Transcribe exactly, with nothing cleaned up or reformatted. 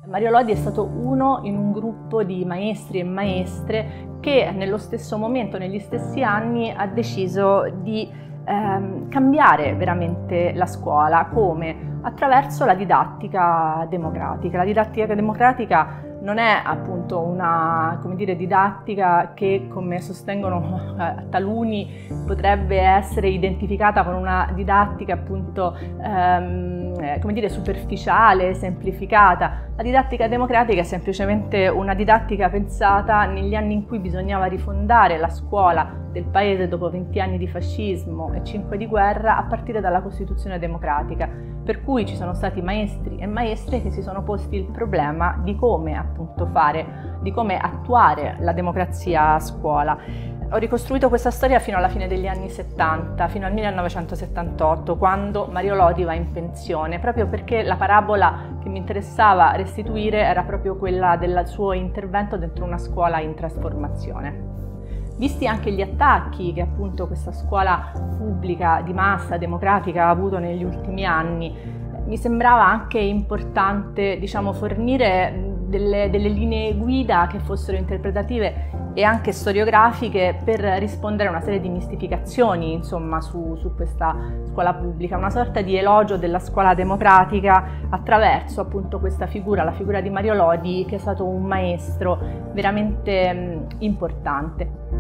Mario Lodi è stato uno in un gruppo di maestri e maestre che nello stesso momento, negli stessi anni, ha deciso di ehm, cambiare veramente la scuola. Come? Attraverso la didattica democratica. La didattica democratica non è appunto una, come dire, didattica che, come sostengono eh, taluni, potrebbe essere identificata con una didattica appunto ehm, come dire, superficiale, semplificata. La didattica democratica è semplicemente una didattica pensata negli anni in cui bisognava rifondare la scuola del paese dopo venti anni di fascismo e cinque di guerra a partire dalla Costituzione democratica, per cui ci sono stati maestri e maestre che si sono posti il problema di come appunto fare, di come attuare la democrazia a scuola. Ho ricostruito questa storia fino alla fine degli anni settanta, fino al millenovecentosettantotto, quando Mario Lodi va in pensione, proprio perché la parabola che mi interessava restituire era proprio quella del suo intervento dentro una scuola in trasformazione. Visti anche gli attacchi che appunto questa scuola pubblica di massa democratica ha avuto negli ultimi anni, mi sembrava anche importante, diciamo, fornire delle, delle linee guida che fossero interpretative e anche storiografiche per rispondere a una serie di mistificazioni, insomma, su, su questa scuola pubblica, una sorta di elogio della scuola democratica attraverso appunto questa figura, la figura di Mario Lodi, che è stato un maestro veramente mh, importante.